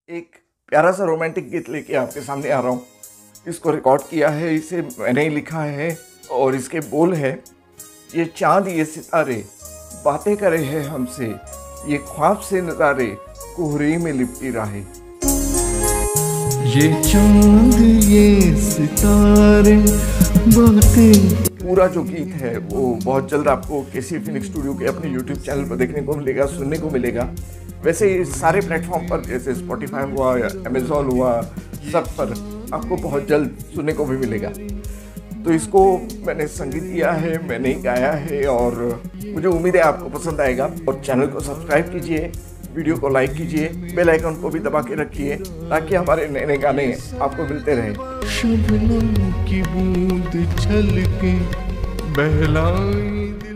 एक प्यारा सा रोमांटिक गीत लेके आपके सामने आ रहा हूँ। इसको रिकॉर्ड किया है, इसे मैंने ही लिखा है और इसके बोल है, ये चांद ये सितारे बातें करे हैं हमसे, ये ख्वाब से नजारे कोहरे में लिपटी राहें। ये चांद ये सितारे बातें। पूरा जो गीत है वो बहुत जल्द आपको केसी फिनिक्स स्टूडियो के अपने यूट्यूब चैनल पर देखने को मिलेगा, सुनने को मिलेगा। वैसे ही सारे प्लेटफॉर्म पर जैसे स्पॉटिफाई हुआ या अमेजोन हुआ, सब पर आपको बहुत जल्द सुनने को भी मिलेगा। तो इसको मैंने संगीत दिया है, मैंने ही गाया है और मुझे उम्मीद है आपको पसंद आएगा। और चैनल को सब्सक्राइब कीजिए, वीडियो को लाइक कीजिए, बेल आइकन को भी दबा के रखिए ताकि हमारे नए नए गाने आपको मिलते रहें। शबनम की बूंद छलके बहलाई